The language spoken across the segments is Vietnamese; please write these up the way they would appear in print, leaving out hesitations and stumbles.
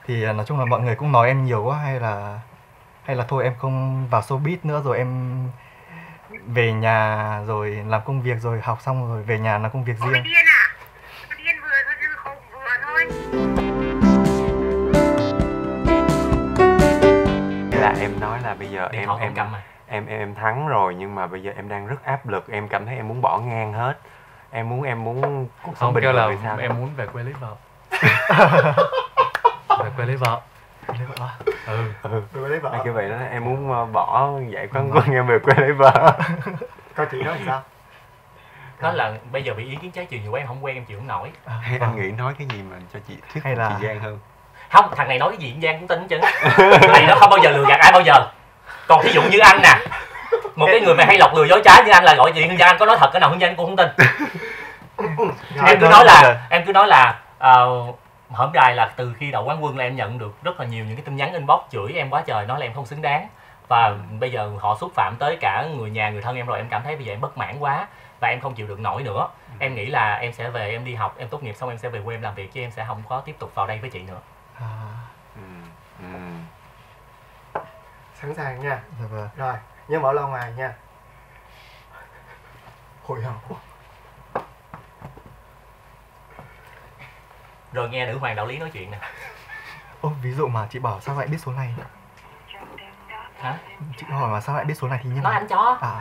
Thì nói chung là mọi người cũng nói em nhiều quá, hay là thôi em không vào showbiz nữa, rồi em về nhà rồi làm công việc, rồi học xong rồi về nhà làm công việc Ủa mày riêng. điên à? Mày điên vừa thôi chứ không vừa thôi. Thế là em nói là bây giờ Điện thoại không cầm à? em thắng rồi, nhưng mà bây giờ em đang rất áp lực, em cảm thấy em muốn bỏ ngang hết. Em muốn cuộc sống Không, bình kêu thường là hay sao? em muốn về quê lấy vợ. Về quê lấy vợ. Lấy vợ à? Rồi lấy vợ. Hay kiểu vậy đó, em muốn bỏ dạy quán quân em về quê lấy vợ. Coi chị nói làm sao? Đó là bây giờ bị ý kiến trái chiều nhiều quá, em không quen, em chịu không nổi. Hay anh nghĩ nói cái gì mà cho chị thuyết Hay phục là- chị Giang hơn. Không, thằng này nói cái gì cũng Giang cũng tin chứ. Này nó không bao giờ lừa gạt ai bao giờ. Còn thí dụ như anh nè, một cái người mà hay lọc lừa dối trá như anh là gọi chuyện Hương Giang, anh có nói thật cái nào Hương Giang cũng không tin. Em cứ nói là hổm đài là từ khi đậu quán quân là em nhận được rất là nhiều những cái tin nhắn inbox chửi em quá trời, nói là em không xứng đáng. Và bây giờ họ xúc phạm tới cả người nhà người thân em rồi, em cảm thấy bây giờ em bất mãn quá và em không chịu được nổi nữa. Em nghĩ là em sẽ về, em đi học, em tốt nghiệp xong em sẽ về quê em làm việc, chứ em sẽ không có tiếp tục vào đây với chị nữa. Sẵn sàng nha. Dạ vâng. Rồi, nhớ mở loa ngoài nha. Hồi hộp. Rồi nghe nữ hoàng đạo lý nói chuyện nè. Ô, ví dụ mà chị bảo sao lại biết số này? Hả? Chị hỏi mà sao lại biết số này thì như Nói nào? anh cho. À,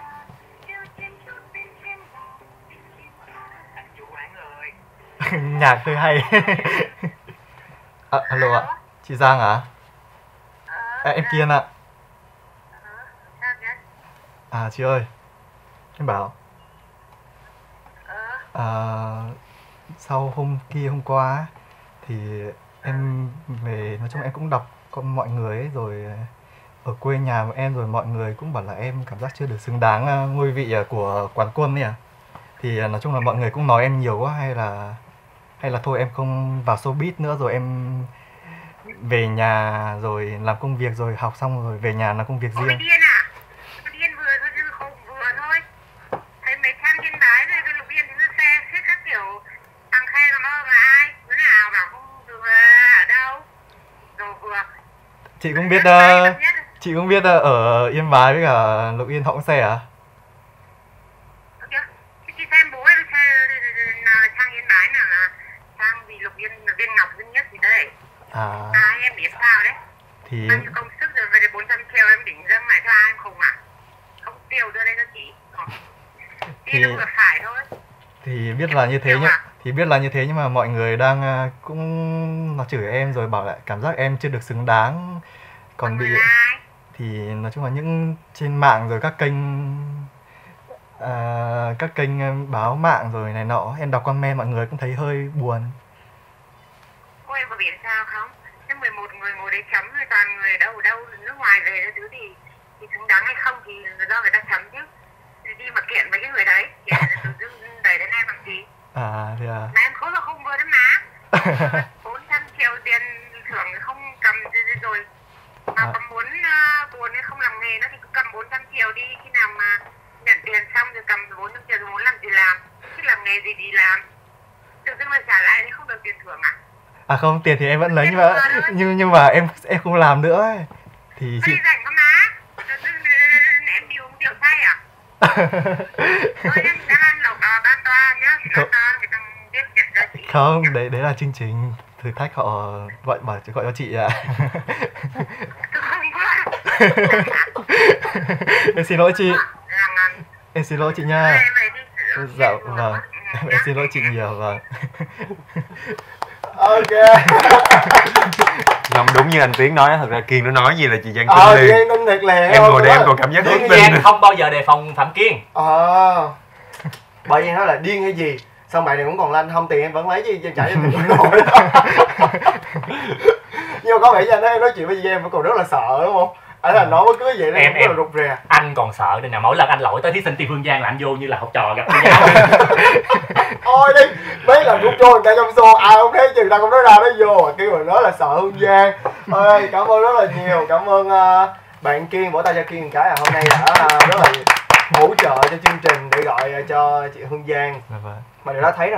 nhạc hơi hay. Alo ạ, chị Giang à? Em Kiên ạ. Sao vậy? À chị ơi, em bảo sau hôm qua á, thì em về, nói chung em cũng đọc con mọi người ấy, rồi ở quê nhà của em rồi mọi người cũng bảo là em cảm giác chưa được xứng đáng ngôi vị của quán quân ấy à. Thì nói chung là mọi người cũng nói em nhiều quá, hay là thôi em không vào showbiz nữa, rồi em về nhà rồi làm công việc, rồi học xong rồi về nhà làm công việc Ủa mày riêng. điên à? Mày điên vừa thôi chứ không vừa thôi. Thấy mấy trang trên báo rồi cái lục yên thì nó xe hết các kiểu thằng khen là mơ mà ai? Đứa nào bảo không vừa ở đâu? Rồi vừa. Chị cũng biết chị cũng biết ở Yên Bái với cả Lục Yên họ cũng xe à? Chị xem bố em sang Yên Bái nào là sang vì Lục Yên là viên ngọc duy nhất gì đấy. À Em biết sao đấy. thì Bao nhiêu công sức rồi về 400 triệu em đỉnh dâng lại cho ai em không à? Không tiêu đưa đây cho chị. Đi nó vừa phải thôi. thì biết là như thế nhá. Thì biết là như thế nhưng mà mọi người đang cũng nó chửi em rồi bảo lại cảm giác em chưa được xứng đáng, còn bị thì nói chung là những trên mạng rồi các kênh báo mạng rồi này nọ, em đọc comment mọi người cũng thấy hơi buồn. Cô em có biết sao không? Cái 11 người ngồi đấy chấm rồi toàn người ở đâu nước ngoài về cái thứ thì xứng đáng hay không thì do người ta chấm chứ. Đi mà kiện với cái người đấy, kiện tự dưng đẩy đến em làm gì? Thì Mà em khốn là không vừa đấy má. 400 triệu tiền thưởng không cầm rồi. Mà có muốn buồn hay không làm nghề nữa thì cứ cầm 400 triệu đi, khi nào mà nhận tiền xong rồi cầm 400 triệu rồi muốn làm gì làm, chứ làm nghề gì đi làm. Tự dưng mà trả lại thì không được tiền thưởng à? À không, tiền thì em vẫn lấy nhưng mà em không làm nữa ấy. Thì chị Đi rảnh có má. Em đi uống rượu say à? Thôi em đang ăn lẩu ban toa nhá. Ban toa người ta biết nhận ra chị. không, đấy là chương trình thử thách họ gọi cho chị ạ. Tôi không qua. Em xin lỗi chị. Em xin lỗi chị nha. Dạ vâng. Em xin lỗi chị nhiều, vâng. Ok. Không, đúng như anh Tiến nói, thật ra Kiên nó nói gì là chị Giang tin Kiên liền. tin thiệt liền. Em ngồi đây em còn cảm giác Hương ước tin. Giang không bao giờ đề phòng Phạm Kiên. Bởi vì nó là điên hay gì. Xong bạn này cũng còn lanh, không tiền em vẫn lấy chứ em trả cho tiền nổi. Nhưng mà có vẻ như anh thấy em nói chuyện với em vẫn còn rất là sợ đúng không? Anh là nói bất cứ vậy đó, rất là rụt rè. Anh còn sợ đây nè, mỗi lần anh lỗi tới thí sinh Tiên Hương Giang là anh vô như là học trò gặp cô giáo. Ôi đi, mấy lần rút trôi người ta trong show, ai không thấy chứ người ta không nói ra nói vô, kêu mình nói là sợ Hương Giang. Ơi, cảm ơn rất là nhiều, cảm ơn bạn Kiên, vỗ tay cho Kiên một cái hôm nay đã rất là hỗ trợ cho chương trình để gọi cho chị Hương Giang. Mà điều đó thấy rằng là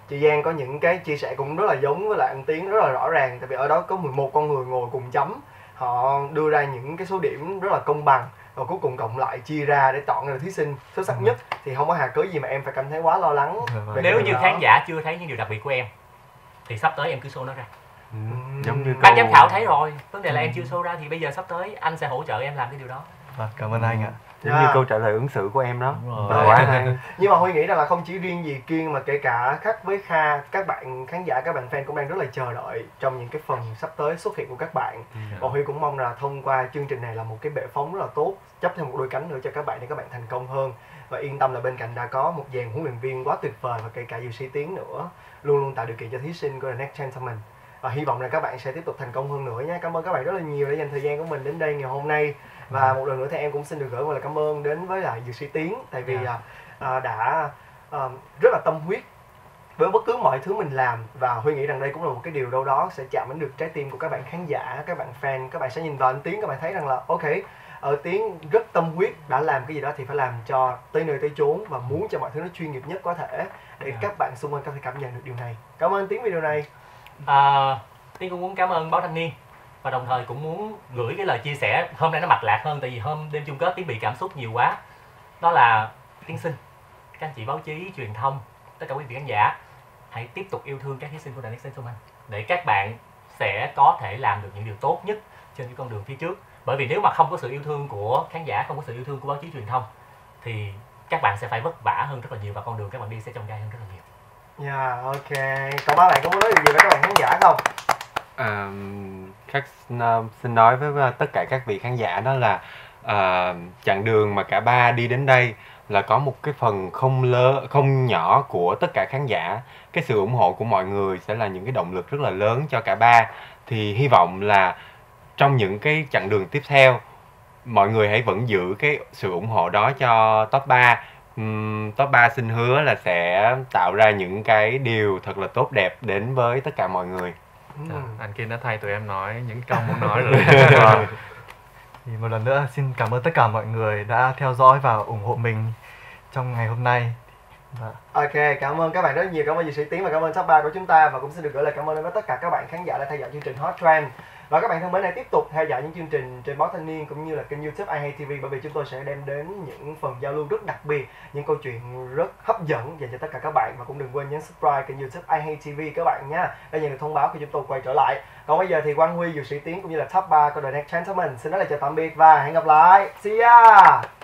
chị Giang có những cái chia sẻ cũng rất là giống với lại anh Tiến, rất là rõ ràng. Tại vì ở đó có 11 con người ngồi cùng chấm, họ đưa ra những cái số điểm rất là công bằng, và cuối cùng cộng lại chia ra để chọn ra thí sinh xuất sắc nhất. Thì không có hạt cớ gì mà em phải cảm thấy quá lo lắng về Nếu cái như điều đó. khán giả chưa thấy những điều đặc biệt của em thì sắp tới em cứ show nó ra. Giống như Ban giám khảo thấy rồi, vấn đề là em chưa show ra thì bây giờ sắp tới anh sẽ hỗ trợ em làm cái điều đó. Vâng, cảm ơn anh ạ. giống như câu trả lời ứng xử của em đó. Đúng rồi. Quá hay. Nhưng mà Huy nghĩ rằng là không chỉ riêng gì Kiên mà kể cả khác với Kha, các bạn khán giả, các bạn fan cũng đang rất là chờ đợi trong những cái phần sắp tới xuất hiện của các bạn. Và Huy cũng mong là thông qua chương trình này là một cái bệ phóng rất là tốt, chấp thêm một đôi cánh nữa cho các bạn để các bạn thành công hơn. Và yên tâm là bên cạnh đã có một dàn huấn luyện viên quá tuyệt vời, và kể cả dược sĩ Tiến nữa, luôn luôn tạo điều kiện cho thí sinh của The Next Gentleman. Và hy vọng là các bạn sẽ tiếp tục thành công hơn nữa nhé. Cảm ơn các bạn rất là nhiều đã dành thời gian của mình đến đây ngày hôm nay. Và một lần nữa thì em cũng xin được gửi một lời cảm ơn đến với lại dược sĩ Tiến, tại vì đã rất là tâm huyết với bất cứ mọi thứ mình làm. Và Huy nghĩ rằng đây cũng là một cái điều đâu đó sẽ chạm đến được trái tim của các bạn khán giả, các bạn fan. Các bạn sẽ nhìn vào anh Tiến, các bạn thấy rằng là ok, ở Tiến rất tâm huyết, đã làm cái gì đó thì phải làm cho tới nơi tới chốn, và muốn cho mọi thứ nó chuyên nghiệp nhất có thể để các bạn xung quanh có thể cảm nhận được điều này. Cảm ơn Tiến vì điều này. Tiến cũng muốn cảm ơn Báo Thanh Niên, và đồng thời cũng muốn gửi cái lời chia sẻ hôm nay nó mạch lạc hơn, tại vì hôm đêm chung kết Tiến bị cảm xúc nhiều quá. Đó là Tiến xin các anh chị báo chí, truyền thông, tất cả quý vị khán giả hãy tiếp tục yêu thương các thí sinh của The Next Gentleman, để các bạn sẽ có thể làm được những điều tốt nhất trên cái con đường phía trước. Bởi vì nếu mà không có sự yêu thương của khán giả, không có sự yêu thương của báo chí truyền thông thì các bạn sẽ phải vất vả hơn rất là nhiều, và con đường các bạn đi sẽ chông gai hơn rất là nhiều. Ok. Còn ba bạn có muốn nói điều gì với các bạn khán giả không? Xin nói với tất cả các vị khán giả đó là chặng đường mà cả ba đi đến đây là có một cái phần không nhỏ của tất cả khán giả. Cái sự ủng hộ của mọi người sẽ là những cái động lực rất là lớn cho cả ba. Thì hy vọng là trong những cái chặng đường tiếp theo, mọi người hãy vẫn giữ cái sự ủng hộ đó cho top 3. Top 3 xin hứa là sẽ tạo ra những cái điều thật là tốt đẹp đến với tất cả mọi người. Anh Kiên đã thay tụi em nói những câu muốn nói rồi. Thì một lần nữa xin cảm ơn tất cả mọi người đã theo dõi và ủng hộ mình trong ngày hôm nay. Ok, cảm ơn các bạn rất nhiều, cảm ơn dược sĩ Tiến và cảm ơn top 3 của chúng ta, và cũng xin được gửi lời cảm ơn đến với tất cả các bạn khán giả đã theo dõi chương trình Hot Trend. Và các bạn thân mến, hãy tiếp tục theo dõi những chương trình trên Báo Thanh Niên cũng như là kênh YouTube I Hate TV, bởi vì chúng tôi sẽ đem đến những phần giao lưu rất đặc biệt, những câu chuyện rất hấp dẫn dành cho tất cả các bạn. Và cũng đừng quên nhấn subscribe kênh YouTube I Hate TV các bạn nha, để nhận được thông báo khi chúng tôi quay trở lại. Còn bây giờ thì Quang Huy, dược sĩ Tiến cũng như là top 3 của The Next Gentleman xin nói lời chào tạm biệt và hẹn gặp lại. See ya.